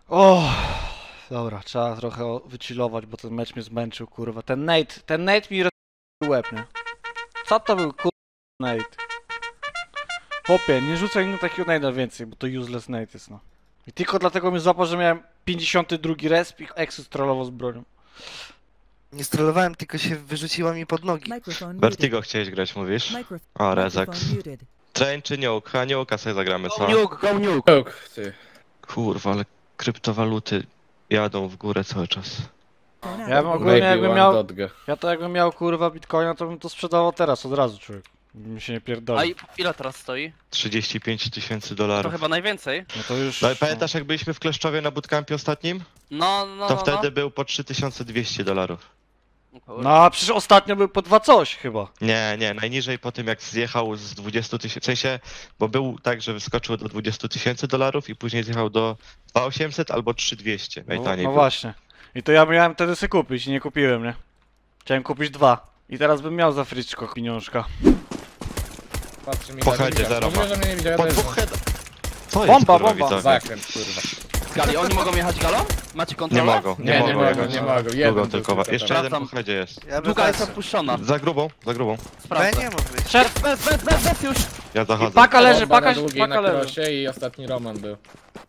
O, dobra, trzeba trochę wychillować, bo ten mecz mnie zmęczył, kurwa. Ten Nate mi łeb, nie? Co to był, kurwa, Nate? Chłopie, nie rzucaj mi takiego Nate'a więcej, bo to useless Nate jest, no. I tylko dlatego mnie złapał, że miałem 52 resp i Exus trollował z bronią. Nie strollowałem, tylko się wyrzuciła mi pod nogi. Vertigo chciałeś grać, mówisz? O, Rezax. Train czy nuke? A nuke'a sobie zagramy, co? Go nuke! Ty. Kurwa, ale kryptowaluty jadą w górę cały czas. Ja bym ogólnie jakbym miał... Dotgę. Ja to jakbym miał, kurwa, bitcoina, to bym to sprzedawał teraz, od razu, człowiek. Mi się nie A pierdoli. i ile teraz stoi? 35 tysięcy To dolarów. chyba najwięcej. No to już... No i pamiętasz, jak byliśmy w Kleszczowie na bootcampie ostatnim? To wtedy był po 3200 dolarów. No, a przecież ostatnio był po 2 coś chyba. Nie, najniżej po tym jak zjechał z 20 tysięcy, w sensie, bo był tak, że wyskoczył do 20 tysięcy dolarów i później zjechał do 2800 albo 3200, najtaniej No był. właśnie. I to ja miałem wtedy sobie kupić i nie kupiłem, nie? Chciałem kupić 2. I teraz bym miał za fryczko pieniążka. Patrzy mi Po na headzie widza. zero Mówię, ma. że mnie nie widział, Po ja też dwóch head... Co jest, Bomba, kurwa, bomba. widzowie? zakręt, kurwa. Gali, oni mogą jechać galą? Macie Nie kontrolę? mogą, Nie mogą, jechać. nie mogą. Długą Jeden tylko. tylko Jeszcze teraz. jeden po headzie jest. Ja bym Długa jest też. opuszczona. Za grubą, za grubą. B Sprawdzę. nie mógł być. Szef! Bez już! Ja zachodzę. Paka leży, Bomba na paka, długiej, paka na leży. krosie i ostatni Roman był.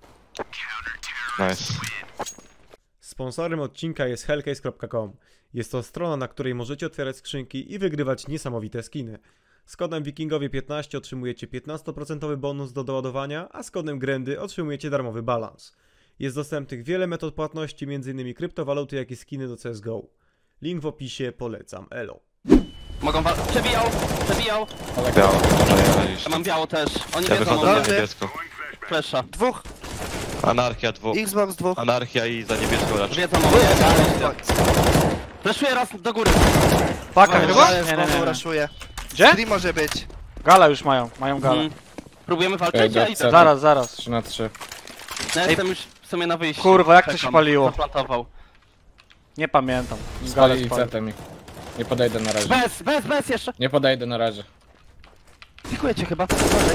Nice. Sponsorem odcinka jest hellcase.com. Jest to strona, na której możecie otwierać skrzynki i wygrywać niesamowite skiny. Z kodem wikingowie15 otrzymujecie 15% bonus do doładowania, a z kodem Grendy otrzymujecie darmowy balans. Jest dostępnych wiele metod płatności, m.in. kryptowaluty, jak i skiny do CSGO. Link w opisie, polecam, elo. Mogą Przebijał. Biało, może jechać. Ja mam biało też. Oni Ja wiedzą wychodzę o na mnie. Dobrze. niebiesko. Flesza. Dwóch. Anarchia dwóch. Xbox dwóch. Anarchia i za niebieską raczej. Wiedzą o mnie. Fleszuję raz do góry. Paka Dobra, chyba? Ale Nie, nie, znowu nie. raszuje. Gdzie? Stream może być. Gala już mają galę. Próbujemy walczyć, Ej, ja do- idę. Zaraz. 3 na 3. Ja jestem już w sumie na wyjściu. Kurwa, jak to się Czekam. paliło? Zaplantował. Nie pamiętam. Galę Spalili spalił. CT mi. Nie podejdę na razie. Bez jeszcze. Nie podejdę na razie. Dziękuję cię chyba.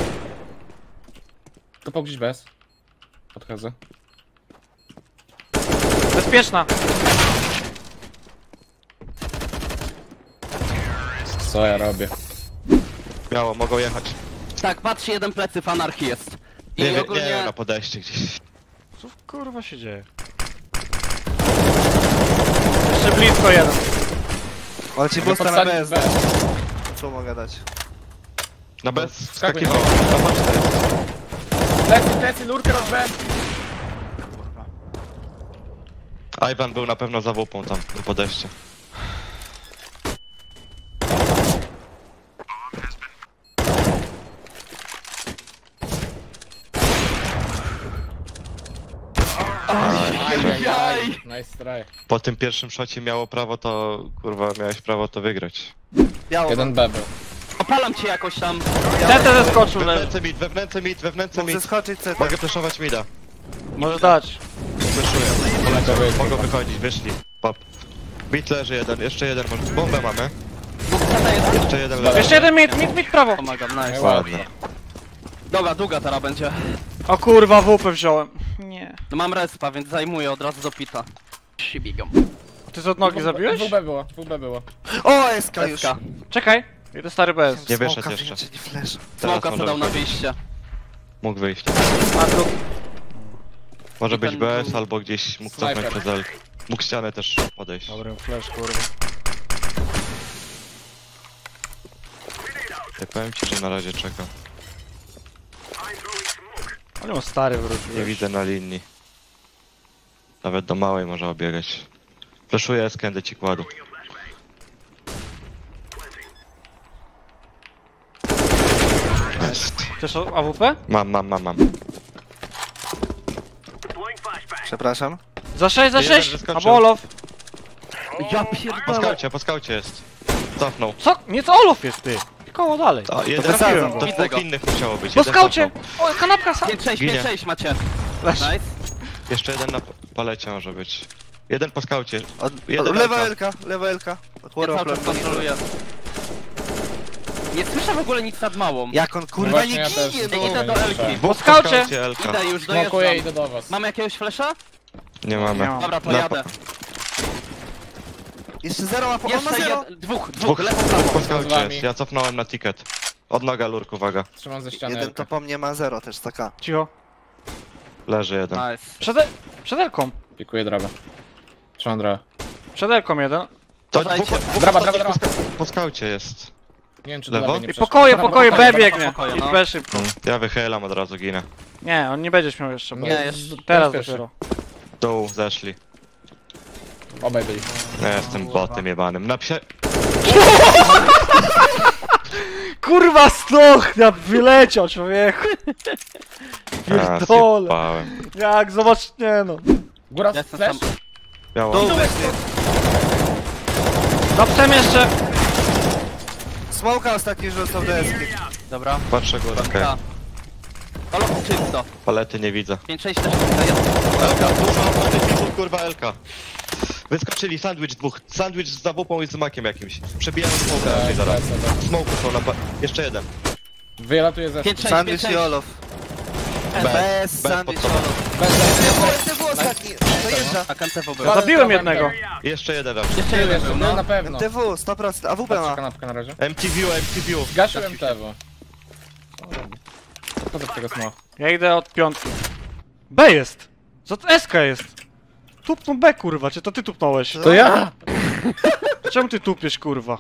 Tu pogdzieś bez. Podchodzę. Bezpieczna. Co ja robię? Biało, mogą jechać. Tak, patrz, jeden plecy w anarchii jest. I Nie, ogólnie... nie, na podejście gdzieś. Co kurwa się dzieje? Jeszcze blisko jeden. Ale ci Mogę busta na podsadzić BS. bez. Co mogę dać? Na bez Skakuj. skakiwał. Zobacz to. Plecy, lurkę rozbę! Ivan był na pewno za wupą tam, na podejście. Ajajaj. Nice try. Po tym pierwszym szocie miało prawo to, kurwa, miałeś prawo to wygrać. Biało. Jeden B był. Opalam cię jakoś tam. CT zeskoczył, leży. Wewnętrzny Mógł mid. zeskoczyć CT. Mogę flashować mida. Możesz dać. Wyszuję. Mogą wychodzić, wyszli. Pop. Mid leży jeden, jeszcze jeden może. Bombę mamy. Jeszcze jeden leży. Jeszcze jeden mid prawo. Pomagam, nice. Ładnie. Dobra, długa teraz będzie. O kurwa, WP wziąłem. Nie. No mam respa, więc zajmuję od razu do pita. Biegam. Ty z od nogi zabiłeś? WB było. O, SK już. SK. Czekaj. Jeden stary bez. Nie wyszedł Smoka jeszcze. wyjąć, nie flash. Teraz Smoka może co dał na wychodzić. wyjście. Mógł wyjść. A tu. Może I być ten BS był- albo gdzieś mógł cofnąć Snajper. przez L. Mógł ścianę też podejść. Dobry flash, kurwa. Ja powiem ci, że na razie czekam. Ale on stary wrócił. Nie widzę na linii. Nawet do małej może obiegać. Flashuję skendę ci kładu. Chcesz AWP? Mam. Przepraszam. Za 6, za Jeden 6! wyskoczył. Albo Olof. Ja Po skaucie jest. Cofnął. Co? Nie, co Olof jest ty? Koło dalej. To jeden wysadzam to go. Widzę dwóch go. innych musiało być. Po Jeden skaucie! cofnął. O, kanapka sa... 5-6, Ginie. 5-6 macie. Flash. Nice. Jeszcze jeden na palecie może być. Jeden po skaucie. Od, Jeden lewa LK. Elka, lewa Elka. Ja Chłoro cały czas kontroluję. Nie słyszę w ogóle nic nad małą. Jak on kurwa właśnie nie ja też ginie, nie no! Idę do Elki. Po skaucie! Elka. Idę już, Smokuję i dojeżdżam. idę do was. Mamy jakiegoś flasha? Nie mamy. Nie mam. Dobra, to Na- jadę. Jeszcze zero ma po... On ma Jeszcze zero! dwóch, lewo, prawo. Po Z skaucie wami. jest. Ja cofnąłem na ticket. Od noga lurk, uwaga. Trzymam ze ściany. Jeden Elkę. to po mnie ma zero też, taka. Cicho. Leży jeden. Nice. Przed Elką. Pikuję drabę. Trzymam drabę. Przed Elką jeden. To Uważajcie. Drawa, drawa, drawa. po skaucie jest. Nie wiem czy Lewo? do lewej nie I przeszło. pokoje, Dobra, pokoje, pokoje, B dobra, biegnie. pokoje, I no. B szybko. Ja wychylam, od razu ginę. Nie, on nie będzie śmiał jeszcze. Nie, Nie, jest Teraz pierwszy. dopiero. Dół, zeszli. Obaj byli. Ja jestem botem jebanym. Napiszę... Kurwa stochnia, wyleciał człowieku. A, Pierdolę. zjebałem. Jak, zobacz, nie no. Góra Ja jestem flash. sam. Miało. Dół, Za psem jeszcze. Smoka ostatni rzucał do eski. Dobra. Patrzę górę, okej. Ja. Halo, czysto. Palety nie widzę. 5-6 też jest. Elka, dużo, kurwa Elka. Wyskoczyli, sandwich dwóch. Sandwich z zawupą i z makiem jakimś. Przebijają smoka raczej zaraz. Smoku są na jeszcze jeden. Wylatuję ze 5-6, Sandwich i 5-6. Olof. Bez sandwich pod tobą. Olof. MTW ostatni, dojeżdża. A KNTW był. Ja zabiłem jednego. Jeszcze jeden raz. Jeszcze jeden był, No no. na pewno. MTW, 100%, AWP Patrzę ma. kanapkę na razie. MTV. Zgasił MTW. Co to tego smoła? Ja idę od piątki. B jest. Co to SK jest? Tupnął B kurwa, czy to ty tupnąłeś? To ja! Czemu ty tupiesz kurwa?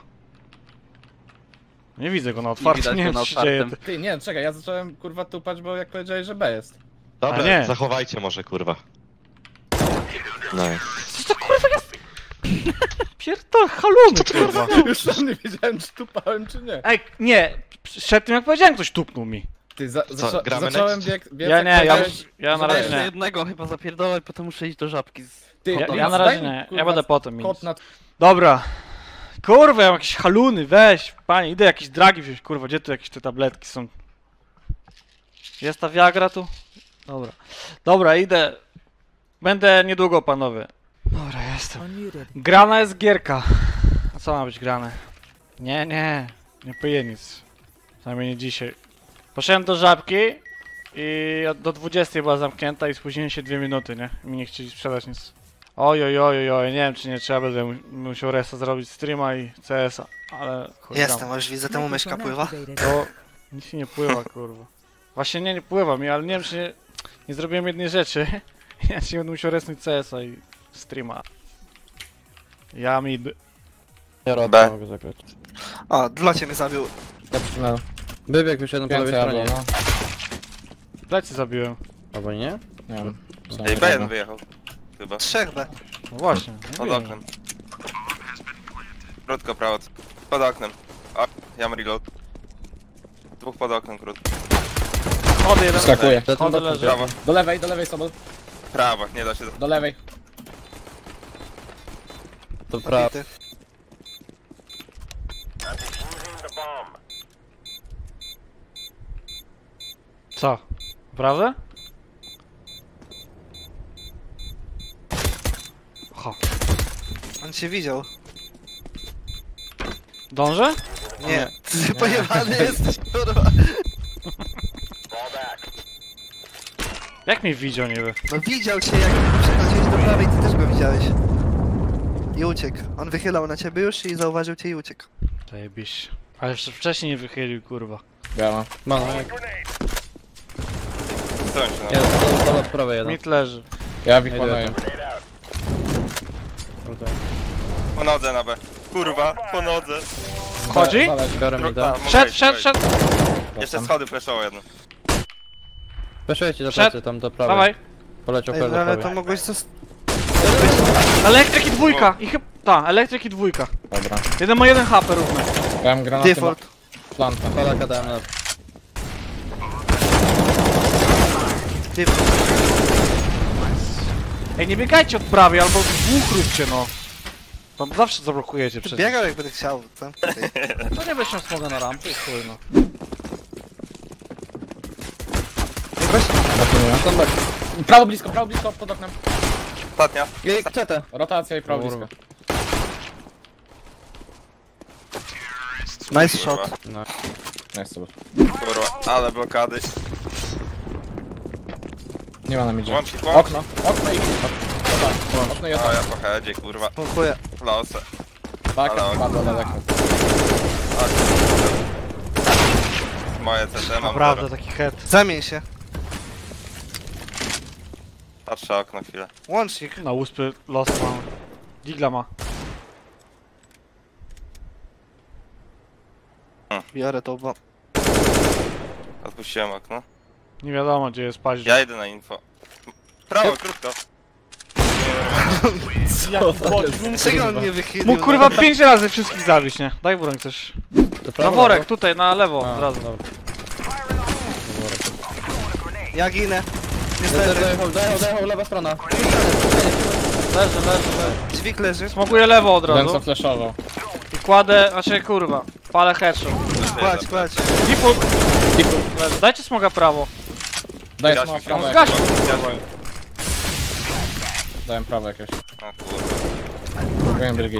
Nie widzę go na Nie otwartym, widać nie go wiem na co się dzieje. otwartym. Ty, nie, czekaj, ja zacząłem kurwa tupać, bo jak powiedziałeś, że B jest. A nie. Dobra, zachowajcie może kurwa. Nice. Co to kurwa jest? Pierdol, haluny kurwa. Już sam nie wiedziałem, czy tupałem, czy nie. Ej, nie, przed tym jak powiedziałem, ktoś tupnął mi. Ty, gramy zacząłem next? bieg, Ja nie, ja na Dobra, razie jeszcze nie. jednego chyba zapierdolę, potem muszę iść do żabki. Ty, Ja na razie nie, ja będę potem Kot mieć. na... Dobra. Kurwa, ja mam jakieś haluny, weź, panie, idę jakieś dragi wziąć, kurwa, gdzie tu jakieś te tabletki są? Jest ta Viagra tu? Dobra. Dobra, idę. Będę niedługo, panowie. Dobra, jestem. Grana jest gierka. A co ma być grane? Nie piję nic. Przynajmniej nie dzisiaj. Poszedłem do żabki i do 20 była zamknięta i spóźniłem się 2 minuty, nie? Mi nie chcieli sprzedać nic. Oj, nie wiem czy nie trzeba, będę musiał resta zrobić streama i CS-a, ale chuj tam. Jestem, już widzę, temu myszka pływa. To nic się nie pływa, kurwa. Właśnie nie pływa mi, ale nie wiem czy nie zrobiłem jednej rzeczy. Ja się będę musiał resnąć CS-a i streama. Ja mid. B. Mogę zagrać. O, dlocie mnie zabił. Ja przycinałem. Wybieg już jeden po lewej Więcej albo, stronie. no. Plecy zabiłem. Albo nie? Nie wiem. Ej, B1 wyjechał. Chyba. 3 B. No właśnie. nie Pod wiem. oknem. Krótko prawo. Pod oknem. O, ja mam reload. Dwóch pod oknem krótko. Chody jeden. Skakuję. Chody leży. Prawo. Do lewej sobą. Prawo, nie da się. Do lewej. To prawo. Bity. Co? Prawda? Ho. On cię widział. Dążę? Nie. Ty pojebany jesteś, kurwa. Jak mnie widział niby? No widział cię, jak przechodziłeś do prawej, ty też go widziałeś. I uciekł. On wychylał na ciebie już i zauważył cię i uciekł. Zajebiście. Ale jeszcze wcześniej nie wychylił, kurwa. Biała. Mano, Stoją się na jest to od prawej jeden. Mit leży. Ja w ich planuję. Po nodze na B. Kurwa, po nodze. Wchodzi? Biorę mi da. Wszedł. Jeszcze schody flashowo jedno. Weszłeś ci do Wszedł. plecy, tam do prawej. Dawaj. Poleciał Ej, do no ale to prawej. mogłeś coś... Elektryk i dwójka. I chyba... Ta, elektryk i dwójka. Dobra. Jeden ma 1 HP równy. Ja mam granaty. Default. Planta. Palaka dałem na... Default. Ej, nie biegajcie od prawej, albo dwóch róbcie, no. Tam zawsze zablokujecie Ty przecież. biegał jak będę chciał. Co? To nie będziesz miał smoga na rampie i chuj, no. Prawo blisko, pod oknem. Ostatnia. I CT. Rotacja i prawo blisko. Kurwa. Nice shot. Nice sobie. Kurwa, ale blokady. Nie ma na midzie. Łącznik, Okno i dobra, okno i A okno. ja po headzie, kurwa. Dziękuję. Losę. Tak, ale- padło daleko. A, kurwa. Moje CT mam Naprawdę, zero. taki head. Zamień się. Patrzę okno chwilę. Łącznik. Na uspy los mam. Digla ma. Biorę to, bo... Odpuściłem okno. Nie wiadomo gdzie jest paździerz. Ja idę na info. Prawo, krótko. Czego on nie wychylił? Mógł kurwa 5 razy wszystkich zabić, nie? Daj broń coś. To Na worek, tutaj, na lewo, A, od razu. dobra. Ja ginę. Niestety. Dojechał, lewa strona. Leży. Dźwig leży. Smokuję lewo od Ten co razu. flashował. I kładę, znaczy kurwa. Palę headshot. Kładź, kładź. Default. Leży. Dajcie smoga prawo. Daj Zgaś smoke mi, prawo zgaś. jakieś. Dałem prawo jakieś. A kurwa. Byłem drugi.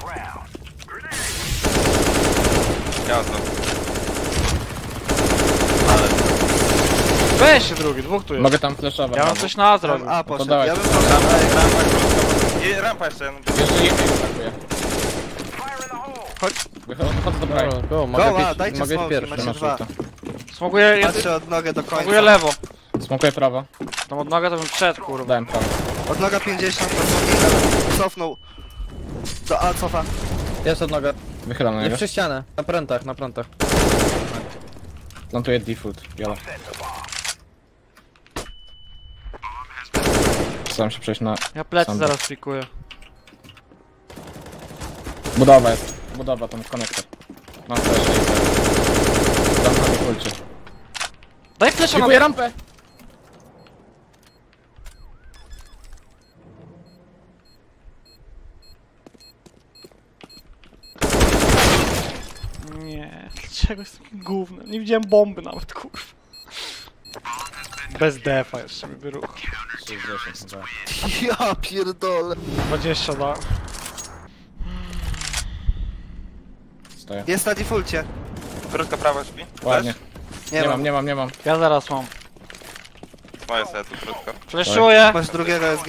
Jazdo. Ale Weź się drugi, dwóch tu jest. Mogę tam flashować. Ja mam coś na A Tam zrobił. A poszedł. dawaj. Ja bym rampa krótko. I rampa jeszcze jeden. Jeszcze jednej brakuje. Chodź. Wychodzę do prawej. Go, Go, a, dajcie mogę iść smoki, pierwszy. macie Masz dwa. ulta. Smokuję, Patrzę od nogę do smokuję końca. lewo. Smokuję prawo. Tam od noga to bym wszedł, kurwa. Dałem prawo. Od noga 50, to smoki. Cofnął. Do A cofa. Jest od noga. Wychylam na Nie niego. przy ścianę. Na prętach, na prętach. Plantuję default. Jolo. Staram się przejść na... Ja plecy Sam. zaraz pikuję. Budowa jest. Budowa, tam konektor. Mam flash i tam na defaulcie. Daj flesza na... Dziękuję rampę! Nie, dlaczego jest takim gównem? Nie widziałem bomby nawet, kurwa. Bez defa jeszcze mi wyruch. 60 chyba. Ja pierdolę. 20 da. Stoję. Jest na defaulcie. Krótko prawo śpi. Ładnie. Nie mam. Nie mam. Ja zaraz mam. Moje sobie tu krótko. Fleszuję. Masz drugiego SG.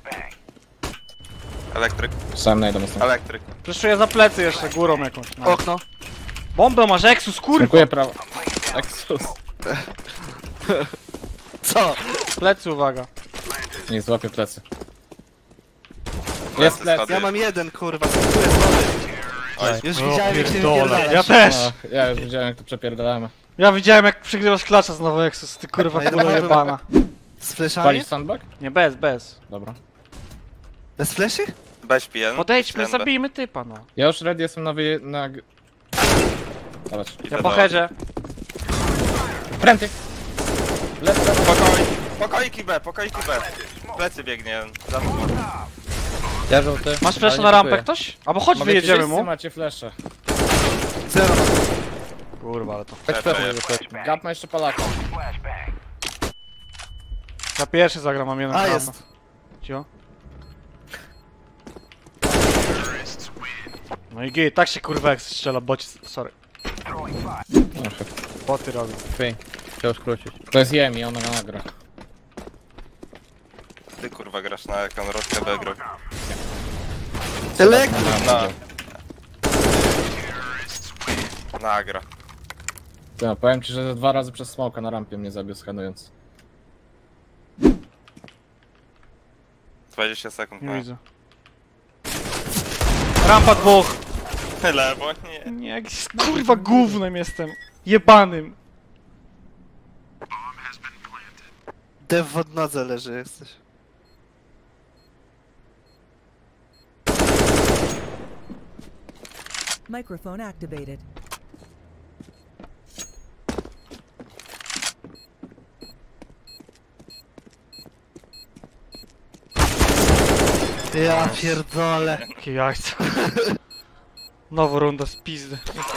Elektryk. Sam najdę mocno. Elektryk. Fleszuję za plecy jeszcze, górą jakąś. No. Okno. Bombę masz, Exus, kurwa! Dziękuję prawo. Exus. Co? Plecy, uwaga. Nie złapię plecy. Jest plec. schody. Ja mam jeden, kurwa. Tu jest nowy. Oj, Już widziałem jak się pierdolę. wypierdalasz. Ja też! Ach, ja już widziałem jak to przepierdalamy. Ja widziałem jak przegrywasz klacza znowu Exus, ty kurwa No i kula dobra. jebana. Z fleszami? Palisz sandbag? Nie, bez. Dobra. Bez fleszy? bez pijen. Podejdźmy, zabijmy typa, no. Ja już ready jestem na... Zobacz. Ja po headzie. Pręty! Pokoiki B. Plecy biegnie. Za mną. Ja żółty. Masz flash ale na nie rampę kupuję. ktoś? Albo chodź Mogę wyjedziemy wszyscy mu. macie flesze. Zero. Kurwa, ale to. Gap ma jeszcze palaka. Ja pierwszy zagram, mam jeden A, rampę. jest. Cio. No i git, tak się kurwa jak strzela, boci... Sorry. Boty robią. Chciał skrócić. To jest Yemi, ona nagra. Ty kurwa grasz na jak on rozkę B grał. Elektryk. Nagra. Ja powiem ci, że 2 razy przez smoka na rampie mnie zabił skanując. 20 sekund. Nie widzę. Rampa dwóch! Lewo, nie. Nie, jakiś kurwa gównem jestem. Jebanym. Dev w odnodze leży jesteś. Microphone activated. Ja pierdolę. Jakie jajca. Nowa runda z pizdy.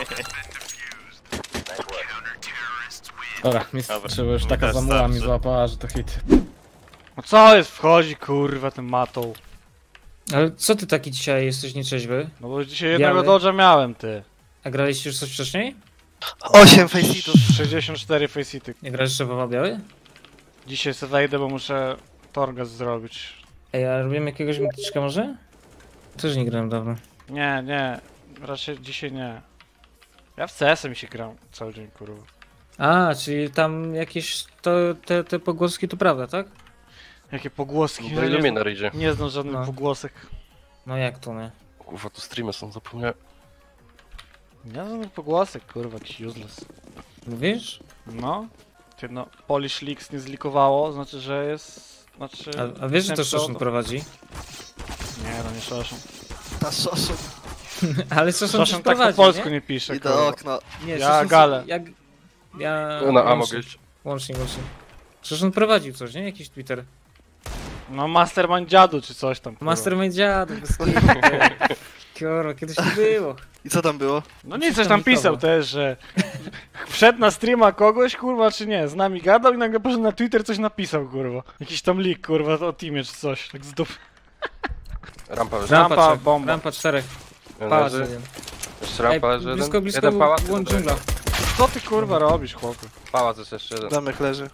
Dobra, trzeba już taka zamuła mi złapała, że to hit. No co jest? Wchodzi kurwa tym matą. Ale co ty taki dzisiaj jesteś nieczeźwy? No bo dzisiaj jednego dodge'a miałem, ty. A graliście już coś wcześniej? 8 faceitów. 64 facity. Nie grałeś jeszcze w biały? Dzisiaj sobie wejdę, bo muszę Torgas zrobić. Ej, a robimy jakiegoś mityczka może? Też nie grałem dawno. Nie, raczej dzisiaj nie. Ja w CS-em mi się gram cały dzień, kurwa. A, czyli tam jakieś te pogłoski to prawda, tak? Jakie pogłoski. Do Illuminar idzie. Nie znam żadnych No. pogłosek. No jak to nie? Kurwa, tu streamy są, zapomniałem. Nie znam żadnych pogłosek, kurwa, jakiś useless. Mówisz? No. Ty no, Polish Leaks nie zlikowało, znaczy, że jest... Znaczy... A wiesz, że to ten Szoszun co- prowadzi? Nie, no nie Szoszun. Ta szosu. Ale Szoszun też Szoszun tak po prowadzi, polsku nie? nie pisze, I do kurwa. okna. Nie, Ja Szoszun Galę. Ja... No, a mogę łącznie, iść. łącznie. Szoszun prowadził coś, nie? Jakiś Twitter. No Mastermind dziadu czy coś tam, kurwa. Mastermind dziadu, bez kitu. Kurwa, kiedyś to było. I co tam było? No nie, coś tam pisał też, że wszedł na streama kogoś, kurwa, czy nie, z nami gadał i nagle poszedł na Twitter, coś napisał, kurwa. Jakiś tam leak, kurwa, o teamie czy coś, tak z dup... Rampa leży. Rampa, trzech, bomba. Rampa 4. Jeden Pałac leży. jeden. Jeszcze rampa leży jeden. Blisko, Jeden pałac, łącz jeden dżungla. Co ty, kurwa, robisz, chłopie? pałac jest jeszcze jeden. Domek leży.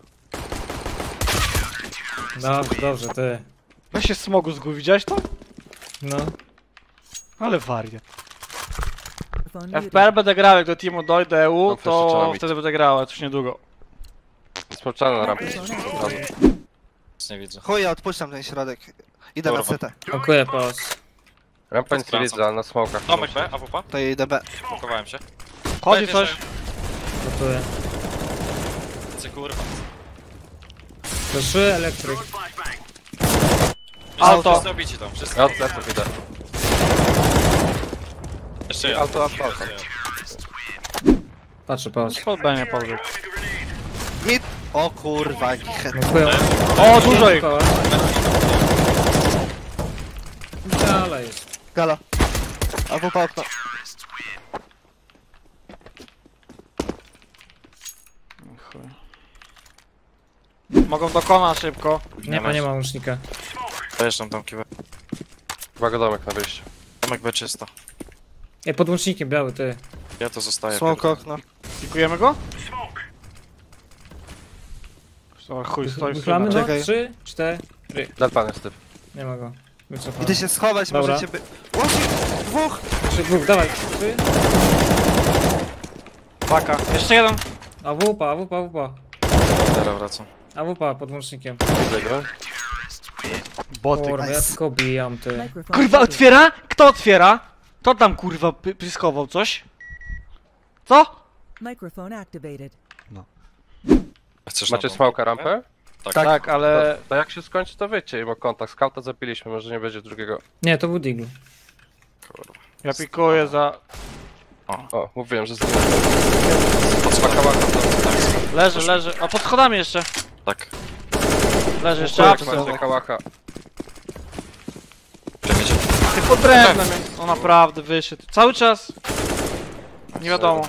Dobrze, ty. Weź się smogu zgubił, widziałeś to? No. Ale wariat. Microphone muted. FPL będę grał, jak do teamu dojdę EU, No, przecież trzeba to mieć. wtedy będę grał, ale już niedługo. Sprawdzamy na rampie. Nie widzę. Chuj, ja odpuszczam ten środek. Idę na Kurwa. CT. Dziękuję, pałac. Rampa nic nie widzę, ale na smokach. Domek B, AWP? To jej DB. Blokowałem się. Chodzi coś. Gotuję. Ty kurwa. Proszę, elektryk. Auto. Wszyscy obici tam, wszyscy. Ja od pleców idę. Jeszcze jeden. Auto. Patrzę, pałac. Pod B nie podbiegł. Mid. O kurwa, jaki head. Dziękuję. O, dużo ich! Pałac. Dalej jest. Gala. AWP okno. Chuj. Mogą dokonać szybko. Nie ma łącznika. Dojeżdżam tam kiwę. Uwaga, domek na wyjściu. Domek B czysto. Ej, pod łącznikiem biały, ty. Ja to zostaję. Smoke okno. Pikujemy go? O chuj, stoi w Wychlamy no? Czekaj. 3, 4. Dead pan jest typ. Nie ma go. Wycofam. Idę się schować, Dobra. możecie by... Łącznik! Dwóch! 3, 2, dawaj. 3. Paka. Jeszcze jeden. AWP. Teraz wracam. AWP pod łącznikiem. Widzę go. Boty. Kurwa, ja tylko bijam, ty. Microphone Kurwa, muted. otwiera? Kto otwiera? Kto tam kurwa pyskował coś? Co? Microphone activated. Chcesz Macie na smoka rampę? Tak, ale... To jak się skończy, to wyjdźcie, bo kontakt. Scouta zapiliśmy, może nie będzie drugiego. Nie, to był Deagle. Ja pikuję za... O, mówiłem, że zginę. Pod smakała Leży. A pod schodami jeszcze. Tak. Leży jeszcze Jak apsy. macie kałacha. Przemycie. Ty pod drewnem jest. O naprawdę wyszedł. Cały czas. Nie wiadomo.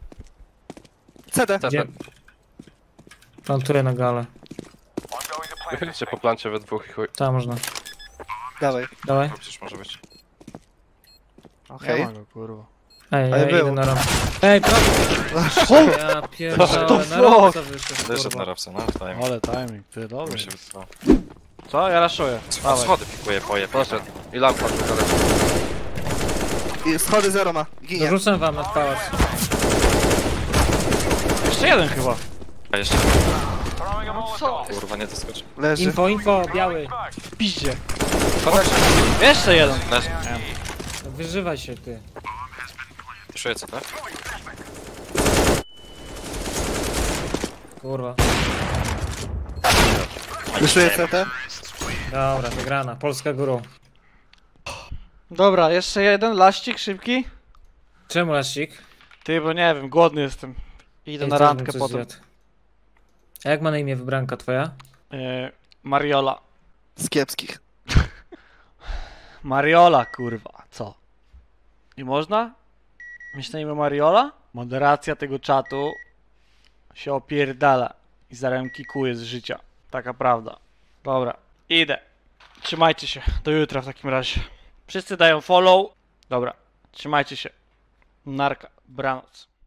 CD. Gdzie? Plantuję na galę. Wychylcie po plancie we dwóch i chuj. Tam można. Dawaj. Dawaj. Przecież może być. Okej. Nie ma go, kurwa. Ej, Ale ja idę był. na rampę. Ej, prawo! Ja What pierdolę, the na rampę wyszedł, Wyszedł na kurwa. rapce, no dajmy. Ale timing, ty dobry. Mi się wysypało. Co? Ja raszuję. Dawaj. Schody pikuję, poje. Poszedł. I lampa tu dalej. I schody zero ma. Ginie. Dorzucam wam nad pałac. Jeszcze jeden chyba. A jeszcze. Co? Kurwa, nie doskoczy. Leży. Info, biały. W piździe. Jeszcze jeden. Leży. Wyżywaj się, ty. Czuję co, tak? Kurwa. Wyszuję CT. Dobra, wygrana. Polska górą. Dobra, jeszcze jeden. Laścik szybki. Czemu lasik? Ty, bo nie wiem, głodny jestem. Idę Ej, na też bym randkę coś potem. zjadł. A jak ma na imię wybranka twoja? Mariola. Z kiepskich. Mariola, kurwa. Co? Nie można? Mieć na imię Mariola? Moderacja tego czatu się opierdala i zaraz kikuje z życia. Taka prawda. Dobra, idę. Trzymajcie się. Do jutra w takim razie. Wszyscy dają follow. Dobra, trzymajcie się. Narka. Dobranoc.